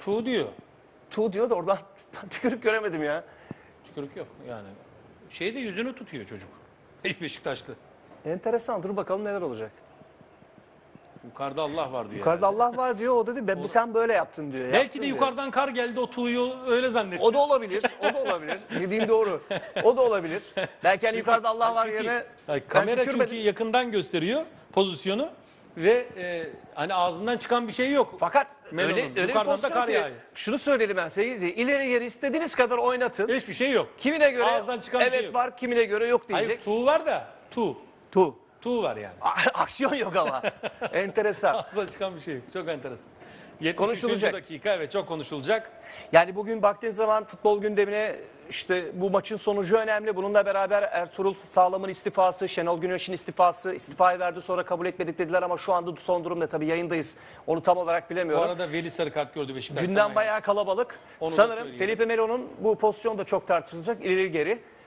Tu diyor. Tu diyor da oradan tükürük göremedim ya. Tükürük yok yani. Şeyde yüzünü tutuyor çocuk. Beşiktaşlı. Enteresan. Dur bakalım neler olacak. Yukarıda Allah var diyor. Yukarıda herhalde. Allah var diyor. O da diyor. Sen böyle yaptın diyor. Belki Yaptın de diyor. yukarıdan kar geldi o tuğyu öyle zannetti. O da olabilir. O da olabilir. Dediğin doğru. O da olabilir. Belki hani yukarıda Allah var Çünkü- yerine Hayır, kamera ben çünkü tükürmedim. yakından gösteriyor pozisyonu ve hani ağzından çıkan bir şey yok. Fakat Melon'un. öyle bir Yukarıdan da pozisyon kar ki, yağıyor. şunu söyleyelim ben sevgili izleyiciler. İleri geri istediğiniz kadar oynatın. Hiçbir şey yok. Kimine göre Ağızdan çıkan bir evet şey yok. var, kimine göre yok Hayır diyecek. tuğ var da tu. Tu. Tu var yani. Aksiyon yok ama. Enteresan. Ağızdan çıkan bir şey yok. Çok enteresan. 73. Konuşulacak. dakika evet çok konuşulacak. Yani bugün baktığın zaman futbol gündemine işte bu maçın sonucu önemli. Bununla beraber Ertuğrul Sağlam'ın istifası, Şenol Güneş'in istifası, istifayı verdi sonra kabul etmedik dediler ama şu anda son durum ne? Tabii yayındayız. Onu tam olarak Bu bilemiyorum. arada Veli sarı kart gördü Beşiktaş'tan. Gündem bayağı kalabalık. Onu da Sanırım söyleyelim. Felipe Melo'nun bu pozisyonu da çok tartışılacak ileri geri.